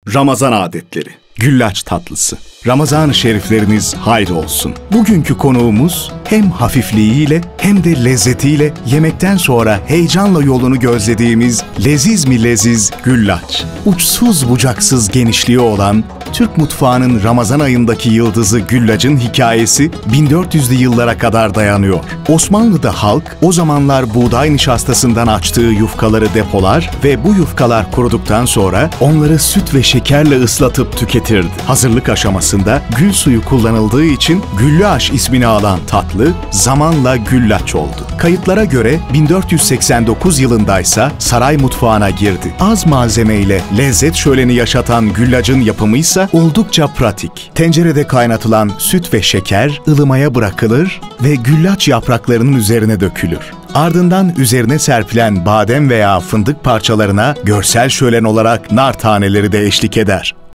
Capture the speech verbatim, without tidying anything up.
Ramazan adetleri. Güllaç tatlısı. Ramazan-ı şerifleriniz hayır olsun. Bugünkü konuğumuz hem hafifliğiyle hem de lezzetiyle yemekten sonra heyecanla yolunu gözlediğimiz leziz mi leziz güllaç. Uçsuz bucaksız genişliği olan Türk mutfağının Ramazan ayındaki yıldızı güllacın hikayesi bin dört yüzlü yıllara kadar dayanıyor. Osmanlı'da halk o zamanlar buğday nişastasından açtığı yufkaları depolar ve bu yufkalar kuruduktan sonra onları süt ve şekerle ıslatıp tüketirdi. Hazırlık aşamasında gül suyu kullanıldığı için güllaç ismini alan tatlı zamanla güllaç oldu. Kayıtlara göre bin dört yüz seksen dokuz yılındaysa saray mutfağına girdi. Az malzemeyle lezzet şöleni yaşatan güllacın yapımı ise oldukça pratik. Tencerede kaynatılan süt ve şeker ılımaya bırakılır ve güllaç yapraklarının üzerine dökülür. Ardından üzerine serpilen badem veya fındık parçalarına görsel şölen olarak nar taneleri de eşlik eder.